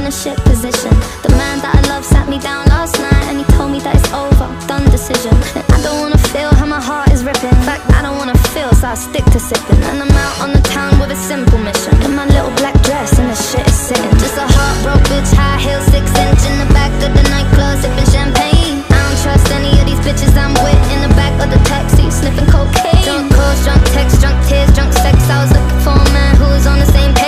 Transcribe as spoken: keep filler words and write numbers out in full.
a shit position. The man that I love sat me down last night and he told me that it's over, done decision. And I don't wanna feel how my heart is ripping. In fact, I don't wanna feel, so I stick to sipping. And I'm